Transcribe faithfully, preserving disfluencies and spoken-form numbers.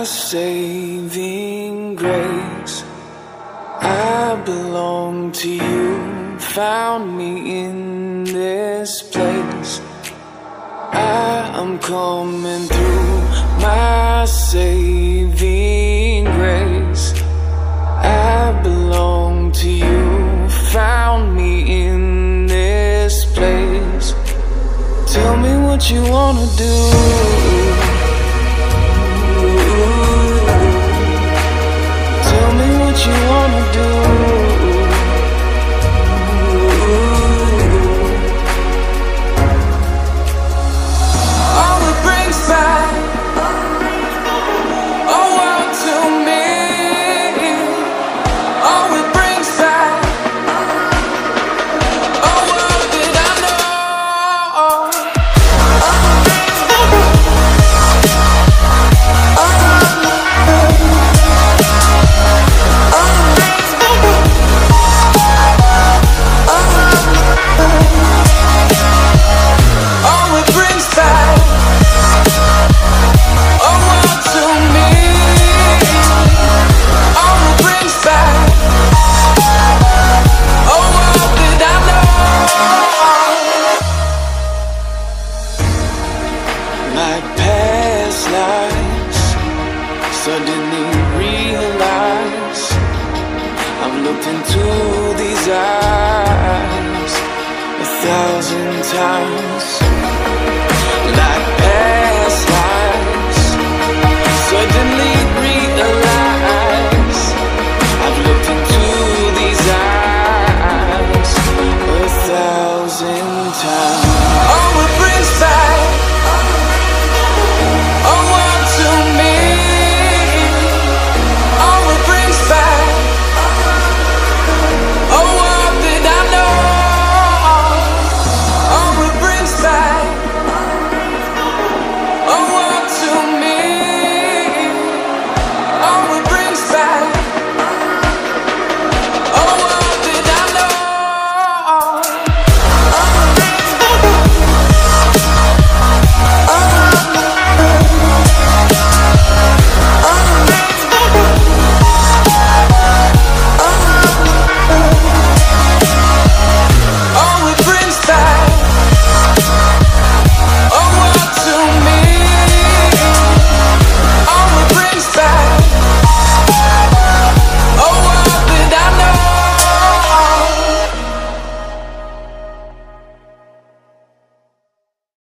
my saving grace. I belong to you, found me in this place. I am coming through, my saving grace. I belong to you, found me in this place. Tell me what you wanna do. Tell me what you wanna do. All it brings back a world to me. All it brings back a world that I know. Like past lives, suddenly realize I've looked into these eyes a thousand times.